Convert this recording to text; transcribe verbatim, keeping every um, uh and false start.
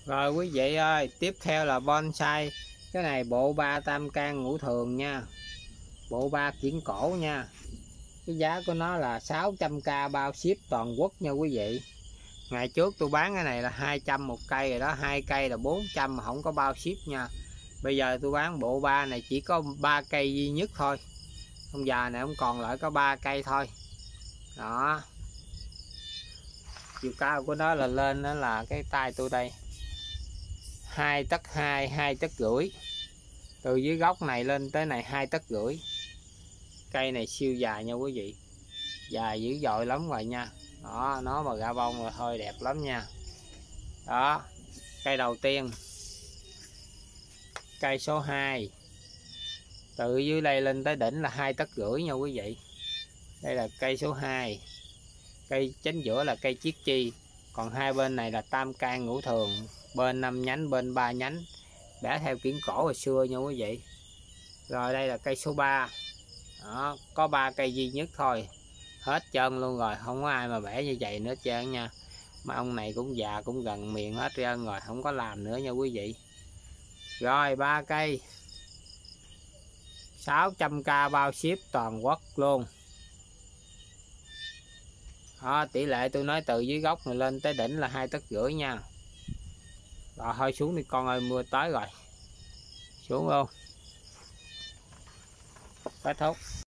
Rồi quý vị ơi, tiếp theo là bonsai. Cái này bộ ba tam can ngũ thường nha, bộ ba kiển cổ nha. Cái giá của nó là sáu trăm k bao ship toàn quốc nha quý vị. Ngày trước tôi bán cái này là hai trăm một cây rồi đó, hai cây là bốn trăm mà không có bao ship nha. Bây giờ tôi bán bộ ba này chỉ có ba cây duy nhất thôi. Ông già này không còn lại có ba cây thôi. Đó. Chiều cao của nó là lên đó là cái tay tôi đây. hai tấc hai, hai tấc rưỡi. Từ dưới gốc này lên tới này hai tấc rưỡi. Cây này siêu dài nha quý vị. Dài dữ dội lắm rồi nha. Đó, nó mà ra bông rồi thôi đẹp lắm nha. Đó, cây đầu tiên. Cây số hai. Từ dưới đây lên tới đỉnh là hai tấc rưỡi nha quý vị. Đây là cây số hai. Cây chính giữa là cây chiết chi. Còn hai bên này là tam can ngũ thường. Bên năm nhánh, bên ba nhánh. Đã theo kiển cổ hồi xưa nha quý vị. Rồi đây là cây số ba. Đó, có ba cây duy nhất thôi. Hết trơn luôn rồi, không có ai mà bẻ như vậy nữa trơn nha. Mà ông này cũng già cũng gần miệng hết trơn rồi, không có làm nữa nha quý vị. Rồi ba cây sáu trăm k bao ship toàn quốc luôn. Đó, tỷ lệ tôi nói từ dưới gốc này lên tới đỉnh là hai tấc rưỡi nha. Rồi thôi xuống đi con ơi, mưa tới rồi. Xuống luôn. Kết thúc.